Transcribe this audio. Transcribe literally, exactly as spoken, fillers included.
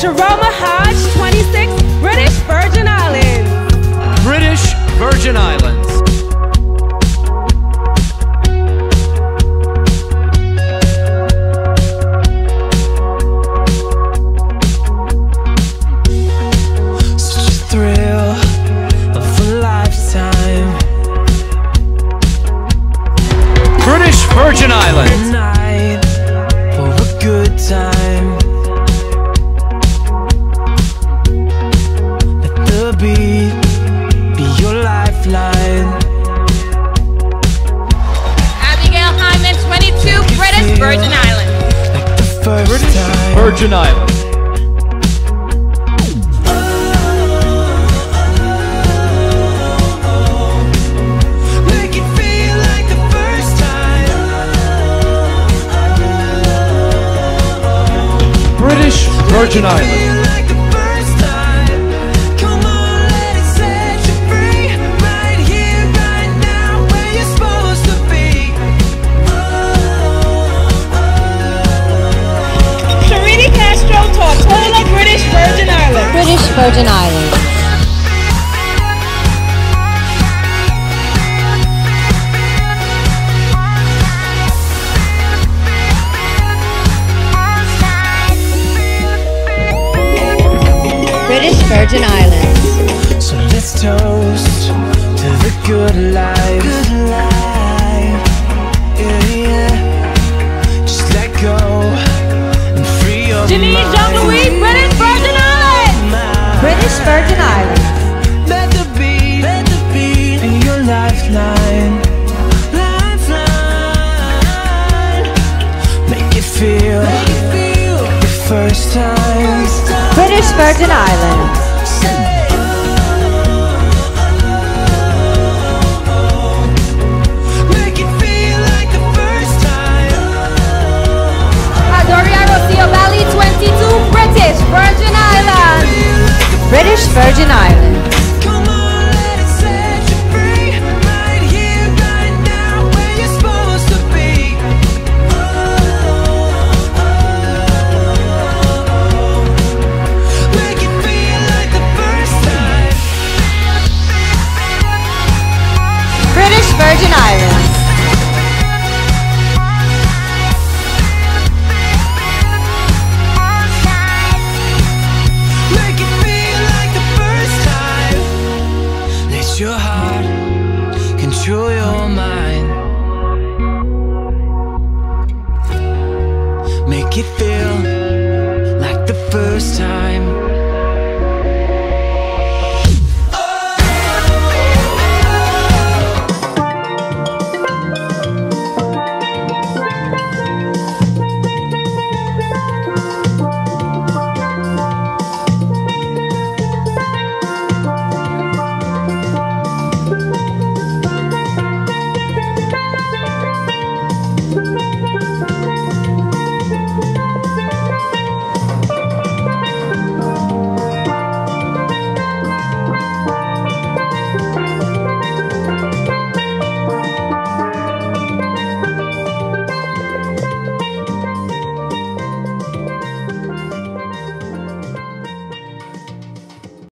Sharoma Hodge, twenty-six, British Virgin Islands. British Virgin Islands. Such a thrill of a lifetime. British Virgin Islands. Night for a good time. Let the beat be your lifeline. Abigail Hyman, twenty-two, British Virgin Islands. Like the first British time. Virgin Islands. Make it feel like the first time. British Virgin Islands. Feel like the first time. Come on, let it set you free. Right here, right now, where you're supposed to be. Sharini Castro, Tortola, British Virgin Islands. British Virgin Islands. British Virgin Islands. So let's toast to the good life. Good life. Yeah, yeah. Just let go and free your Denise mind. Jean-Louis, British Virgin Islands. British Virgin Islands. Let the beat, let the beat be your lifeline. Lifeline. Make it feel, make it feel like the first time. British Virgin Islands. Make it feel like the first time. Adoria Rocio Valley, twenty-two, British Virgin Islands. British Virgin Islands. Come on, let it set you free. Right here, right now, where you're supposed to be. Make it feel like the first time. British Virgin Islands. Make it feel like the first time. Let your heart control your mind. Make it feel like the first time.